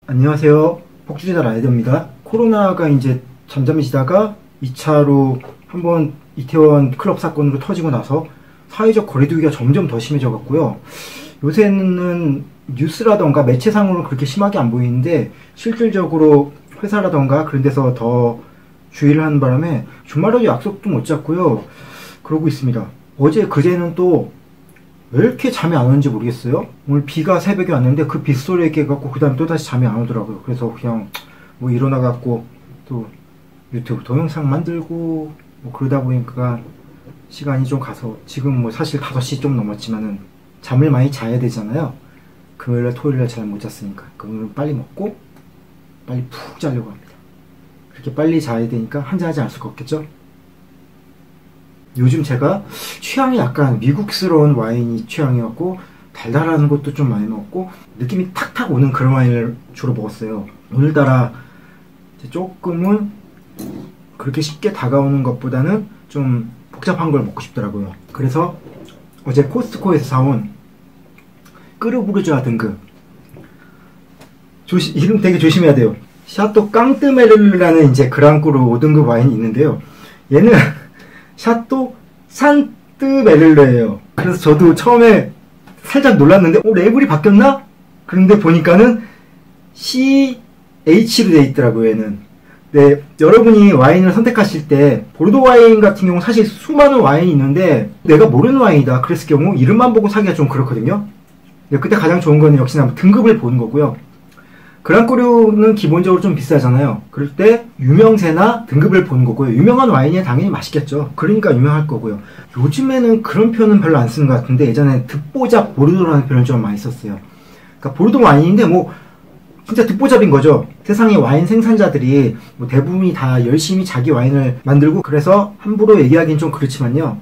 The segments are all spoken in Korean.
안녕하세요. 폭주제자 라이더입니다. 코로나가 이제 잠잠해지다가 2차로 한번 이태원 클럽 사건으로 터지고 나서 사회적 거리두기가 점점 더 심해져 갔고요. 요새는 뉴스라던가 매체상으로는 그렇게 심하게 안 보이는데 실질적으로 회사라던가 그런 데서 더 주의를 하는 바람에 주말에도 약속도 못 잡고요. 그러고 있습니다. 어제 그제는 또 왜 이렇게 잠이 안 오는지 모르겠어요. 오늘 비가 새벽에 왔는데 그 빗소리에 깨갖고 그 다음에 또다시 잠이 안 오더라고요. 그래서 그냥 뭐 일어나갖고 또 유튜브 동영상 만들고 뭐 그러다 보니까 시간이 좀 가서 지금 뭐 사실 5시 좀 넘었지만은 잠을 많이 자야 되잖아요. 금요일날 토요일날 잘 못 잤으니까 그러면 빨리 먹고 빨리 푹 자려고 합니다. 그렇게 빨리 자야 되니까 한잔하지 않을 수가 없겠죠. 요즘 제가 취향이 약간 미국스러운 와인이 취향이었고 달달한 것도 좀 많이 먹고 느낌이 탁탁 오는 그런 와인을 주로 먹었어요. 오늘따라 조금은 그렇게 쉽게 다가오는 것보다는 좀 복잡한 걸 먹고 싶더라고요. 그래서 어제 코스트코에서 사온 끄르부르주아 등급, 이름 되게 조심해야 돼요. 샤또 깡뜨메르라는 이제 그랑크루 5등급 와인이 있는데요. 얘는 샤또 산뜨메르르예요. 그래서 저도 처음에 살짝 놀랐는데 레이블이 바뀌었나? 그런데 보니까는 CH로 돼 있더라고요. 얘는. 네, 여러분이 와인을 선택하실 때 보르도 와인 같은 경우 사실 수많은 와인이 있는데 내가 모르는 와인이다 그랬을 경우 이름만 보고 사기가 좀 그렇거든요. 네, 그때 가장 좋은 거는 역시나 등급을 보는 거고요. 그랑크루는 기본적으로 좀 비싸잖아요. 그럴 때 유명세나 등급을 보는 거고요. 유명한 와인이 당연히 맛있겠죠. 그러니까 유명할 거고요. 요즘에는 그런 표현은 별로 안 쓰는 것 같은데 예전에 듣보잡 보르도라는 표현을 좀 많이 썼어요. 그러니까 보르도 와인인데 뭐 진짜 듣보잡인 거죠. 세상의 와인 생산자들이 뭐 대부분이 다 열심히 자기 와인을 만들고 그래서 함부로 얘기하기는 좀 그렇지만요.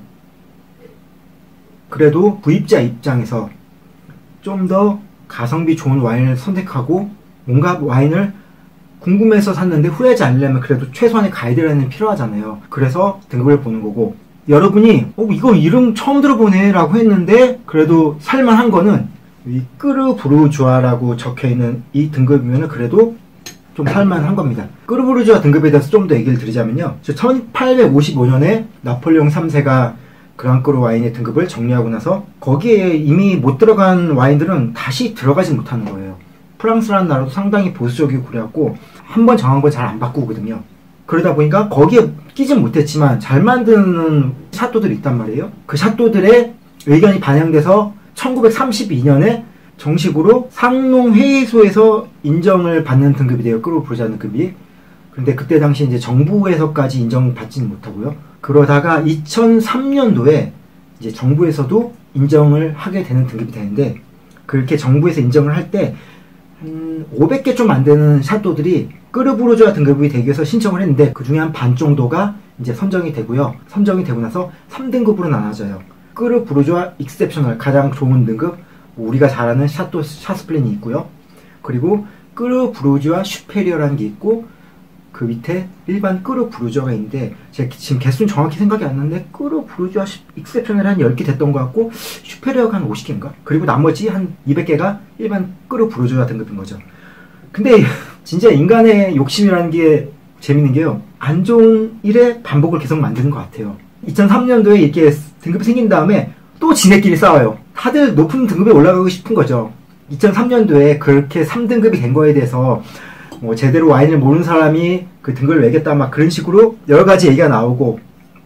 그래도 구입자 입장에서 좀 더 가성비 좋은 와인을 선택하고 뭔가 와인을 궁금해서 샀는데 후회하지 않으려면 그래도 최소한의 가이드라인은 필요하잖아요. 그래서 등급을 보는 거고 여러분이 이거 이름 처음 들어보네 라고 했는데 그래도 살만한 거는 이 끄르부르주아라고 적혀있는 이 등급이면 그래도 좀 살만한 겁니다. 끄르부르주아 등급에 대해서 좀 더 얘기를 드리자면요. 1855년에 나폴레옹 3세가 그랑크루 와인의 등급을 정리하고 나서 거기에 이미 못 들어간 와인들은 다시 들어가지 못하는 거예요. 프랑스라는 나라도 상당히 보수적이고 그래갖고 한번 정한 거 잘 안 바꾸거든요. 그러다 보니까 거기에 끼진 못했지만 잘 만드는 샤또들이 있단 말이에요. 그 샤또들의 의견이 반영돼서 1932년에 정식으로 상농회의소에서 인정을 받는 등급이 돼요. 끄르부르주아 등급이. 근데 그때 당시 이제 정부에서까지 인정받지는 못하고요. 그러다가 2003년도에 이제 정부에서도 인정을 하게 되는 등급이 되는데 그렇게 정부에서 인정을 할 때 500개 좀 안 되는 샤또들이 끄르부르주아 등급이 되기 위해서 신청을 했는데 그 중에 한 반 정도가 이제 선정이 되고요. 선정이 되고 나서 3등급으로 나눠져요. 끄르부르주아 익셉셔널 가장 좋은 등급, 우리가 잘 아는 샤또 샤스플린이 있고요. 그리고 끄르부르주아 슈페리어라는 게 있고 그 밑에 일반 끄르부르주아가 있는데 제가 지금 개수는 정확히 생각이 안 나는데 끄르부르주아 익셉셔널이 한 10개 됐던 것 같고 슈페리어가 한 50개인가? 그리고 나머지 한 200개가 일반 끄르부르주아 등급인 거죠. 근데 진짜 인간의 욕심이라는 게 재밌는 게요. 안 좋은 일의 반복을 계속 만드는 것 같아요. 2003년도에 이렇게 등급이 생긴 다음에 또 지네끼리 싸워요. 다들 높은 등급에 올라가고 싶은 거죠. 2003년도에 그렇게 3등급이 된 거에 대해서 뭐 제대로 와인을 모르는 사람이 그 등급을 매겼다 막 그런 식으로 여러 가지 얘기가 나오고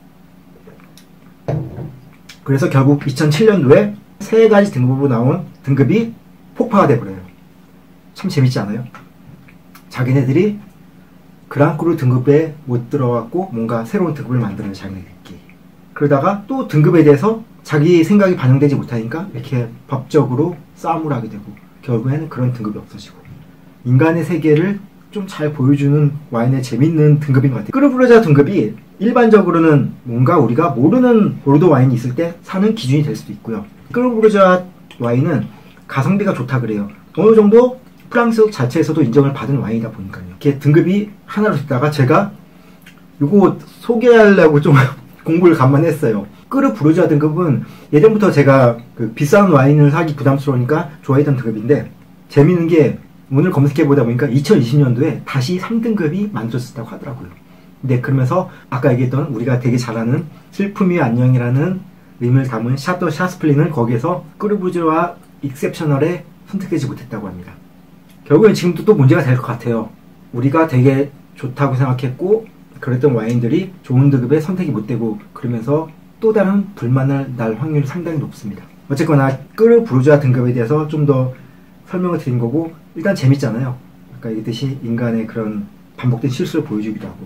그래서 결국 2007년도에 3가지 등급으로 나온 등급이 폭파가 돼버려요. 참 재밌지 않아요? 자기네들이 그랑크루 등급에 못 들어갔고 뭔가 새로운 등급을 만드는 자기네들끼리 그러다가 또 등급에 대해서 자기 생각이 반영되지 못하니까 이렇게 법적으로 싸움을 하게 되고 결국에는 그런 등급이 없어지고 인간의 세계를 좀 잘 보여주는 와인의 재밌는 등급인 것 같아요. 끄르부르주아 등급이 일반적으로는 뭔가 우리가 모르는 보르도 와인이 있을 때 사는 기준이 될 수도 있고요. 끄르부르주아 와인은 가성비가 좋다 그래요. 어느 정도 프랑스 자체에서도 인정을 받은 와인이다 보니까요. 이렇게 등급이 하나로 됐다가 제가 이거 소개하려고 좀 공부를 간만에 했어요. 끄르부르주아 등급은 예전부터 제가 그 비싼 와인을 사기 부담스러우니까 좋아했던 등급인데 재밌는 게 오늘 검색해보다 보니까 2020년도에 다시 3등급이 만들어졌다고 하더라고요. 근데 그러면서 아까 얘기했던 우리가 되게 잘 아는 슬픔이 안녕이라는 의미를 담은 샤또 샤스플린을 거기에서 끄르부즈와 익셉셔널에 선택되지 못했다고 합니다. 결국엔 지금도 또 문제가 될 것 같아요. 우리가 되게 좋다고 생각했고 그랬던 와인들이 좋은 등급에 선택이 못 되고 그러면서 또 다른 불만을 날 확률이 상당히 높습니다. 어쨌거나 끄르부르주아 등급에 대해서 좀 더 설명을 드린 거고 일단 재밌잖아요. 아까 얘기했듯이 인간의 그런 반복된 실수를 보여주기도 하고.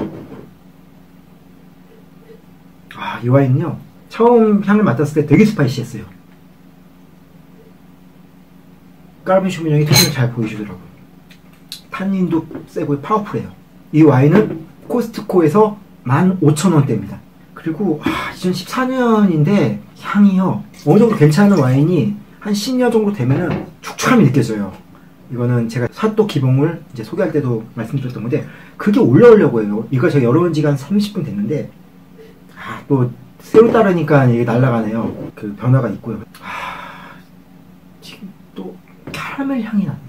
이 와인은요 처음 향을 맡았을 때 되게 스파이시했어요. 까르멘 쇼비뇽이 특징을 잘 보여주더라고요. 탄닌도 세고 파워풀해요. 이 와인은 코스트코에서 15,000원대입니다. 그리고 2014년인데 향이요 어느 정도 괜찮은 와인이 한 10년 정도 되면은 축축함이 느껴져요. 이거는 제가 샤또 기봉을 이제 소개할 때도 말씀드렸던 건데 그게 올라오려고 해요. 이거 제가 열어온 지가 한 30분 됐는데 또 새로 따르니까 이게 날아가네요. 그 변화가 있고요. 지금 또 캐러멜 향이 나네요.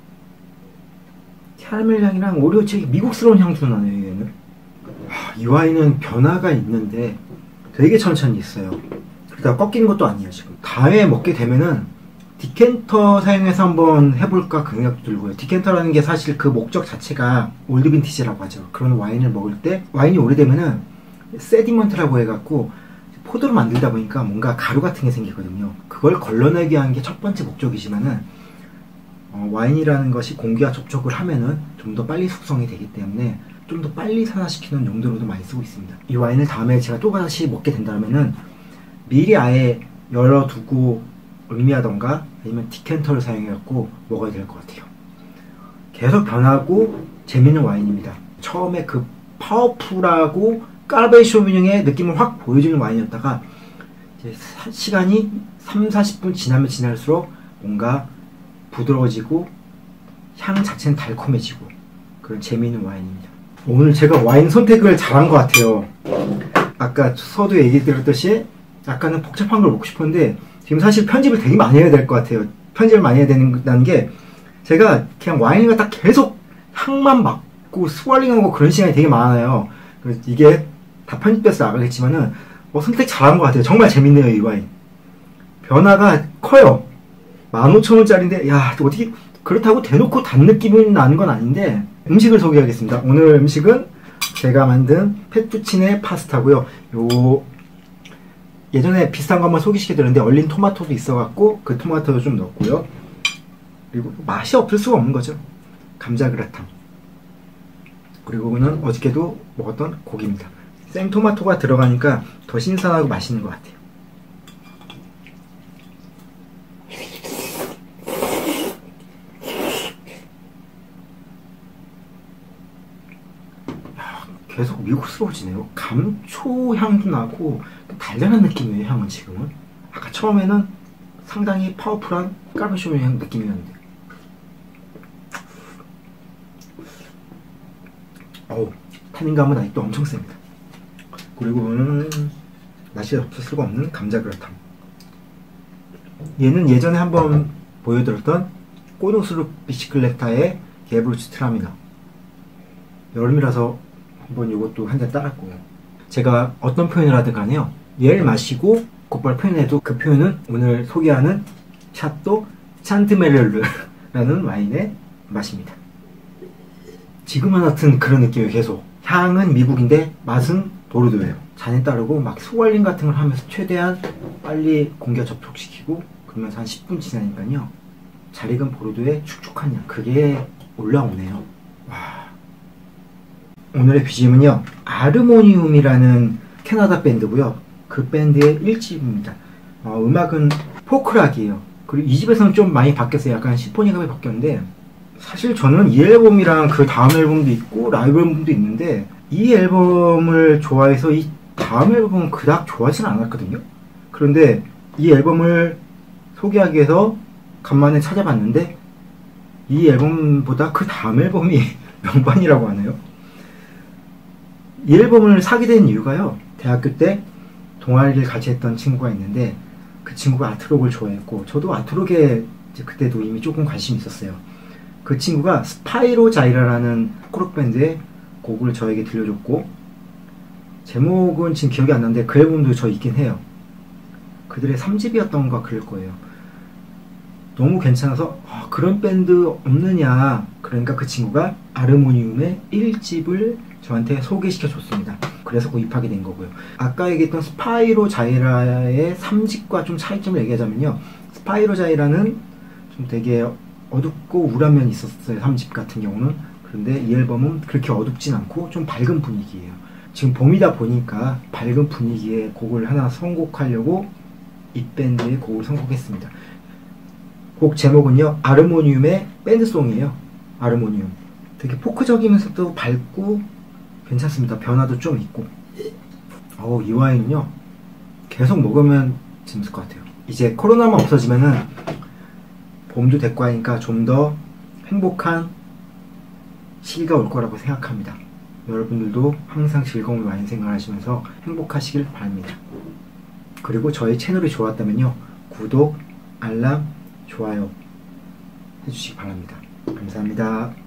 캐러멜 향이랑 오히려 되게 미국스러운 향도 나네요. 얘는. 이 와인은 변화가 있는데 되게 천천히 있어요. 그러다 꺾이는 것도 아니에요. 지금 다음에 먹게 되면은 디켄터 사용해서 한번 해볼까 그 생각도 들고요. 디켄터라는 게 사실 그 목적 자체가 올드 빈티지라고 하죠. 그런 와인을 먹을 때 와인이 오래되면은 세디먼트라고 해갖고 포도를 만들다 보니까 뭔가 가루 같은 게 생기거든요. 그걸 걸러내기 위한 게 첫 번째 목적이지만은 와인이라는 것이 공기와 접촉을 하면은 좀 더 빨리 숙성이 되기 때문에 좀 더 빨리 산화시키는 용도로도 많이 쓰고 있습니다. 이 와인을 다음에 제가 또다시 먹게 된다면은 미리 아예 열어두고 의미하던가 아니면 디켄터를 사용해갖고 먹어야 될 것 같아요. 계속 변하고 재밌는 와인입니다. 처음에 그 파워풀하고 까르베 쇼비뇽의 느낌을 확 보여주는 와인이었다가 이제 시간이 30-40분 지나면 지날수록 뭔가 부드러워지고 향 자체는 달콤해지고 그런 재미있는 와인입니다. 오늘 제가 와인 선택을 잘한 것 같아요. 아까 서두 얘기 드렸듯이 약간은 복잡한 걸 먹고 싶었는데 지금 사실 편집을 되게 많이 해야 될 것 같아요. 편집을 많이 해야 된다는 게 제가 그냥 와인을 갖다 계속 향만 맡고 스월링하고 그런 시간이 되게 많아요. 그래서 이게 다 편집돼서 나가겠지만은 선택 잘한 것 같아요. 정말 재밌네요. 이 와인 변화가 커요. 15,000원짜리인데 야 어떻게 그렇다고 대놓고 단 느낌이 나는 건 아닌데 음식을 소개하겠습니다. 오늘 음식은 제가 만든 페투치네 파스타고요. 예전에 비슷한 거 한번 소개시켜드렸는데 얼린 토마토도 있어갖고 그 토마토도 좀 넣었고요. 그리고 맛이 없을 수가 없는 거죠. 감자 그라탕. 그리고는 어저께도 먹었던 고기입니다. 생토마토가 들어가니까 더 신선하고 맛있는 것 같아요. 계속 미국스러워지네요. 감초 향도 나고 달달한 느낌이에요. 향은 지금은 아까 처음에는 상당히 파워풀한 까르베 쇼비뇽 향 느낌이었는데 탄닌감은 아직도 엄청 셉니다. 그리고는 맛이 없을 수가 없는 감자 그라탕. 얘는 예전에 한번 보여드렸던 꼬노스루 비시클레타의 게브루츠 트라미나. 여름이라서 한번 이것도 한 잔 따랐고요. 제가 어떤 표현을 하든 간에요. 얘를 마시고 곧바로 표현해도 그 표현은 오늘 소개하는 샤또 찬트메르르라는 와인의 맛입니다. 지금과 같은 그런 느낌이에요. 계속 향은 미국인데 맛은 보르도예요. 잔에 따르고 막 스월링 같은 걸 하면서 최대한 빨리 공기와 접촉시키고 그러면서 한 10분 지나니까요 잘 익은 보르도의 축축한 향 그게 올라오네요. 와. 오늘의 BGM은요 아르모니움이라는 캐나다 밴드고요. 그 밴드의 1집입니다. 음악은 포크락이에요. 그리고 이 집에서는 좀 많이 바뀌었어요. 약간 시포니감이 바뀌었는데 사실 저는 이 앨범이랑 그 다음 앨범도 있고 라이브 앨범도 있는데 이 앨범을 좋아해서 이 다음 앨범은 그닥 좋아하지는 않았거든요. 그런데 이 앨범을 소개하기 위해서 간만에 찾아봤는데 이 앨범보다 그 다음 앨범이 명반이라고 하네요. 이 앨범을 사게 된 이유가요. 대학교 때 동아리를 같이 했던 친구가 있는데 그 친구가 아트록을 좋아했고 저도 아트록에 그때도 이미 조금 관심이 있었어요. 그 친구가 스파이로자이라라는 코록밴드의 곡을 저에게 들려줬고, 제목은 지금 기억이 안 나는데 그 앨범도 저 있긴 해요. 그들의 3집이었던가 그럴 거예요. 너무 괜찮아서 그런 밴드 없느냐, 그러니까 그 친구가 아르모니움의 1집을 저한테 소개시켜 줬습니다. 그래서 구입하게 된 거고요. 아까 얘기했던 스파이로자이라의 3집과 좀 차이점을 얘기하자면요, 스파이로자이라는 좀 되게 어둡고 우울한 면이 있었어요, 3집 같은 경우는. 그런데 이 앨범은 그렇게 어둡진 않고 좀 밝은 분위기예요. 지금 봄이다 보니까 밝은 분위기의 곡을 하나 선곡하려고 이 밴드의 곡을 선곡했습니다. 곡 제목은요, 아르모니움의 밴드송이에요. 아르모니움. 되게 포크적이면서도 밝고 괜찮습니다. 변화도 좀 있고. 이 와인은요, 계속 먹으면 재밌을 것 같아요. 이제 코로나만 없어지면은 봄도 됐고 하니까 좀 더 행복한 시기가 올 거라고 생각합니다. 여러분들도 항상 즐거운 와인 생활하시면서 행복하시길 바랍니다. 그리고 저희 채널이 좋았다면요, 구독, 알람, 좋아요 해주시기 바랍니다. 감사합니다.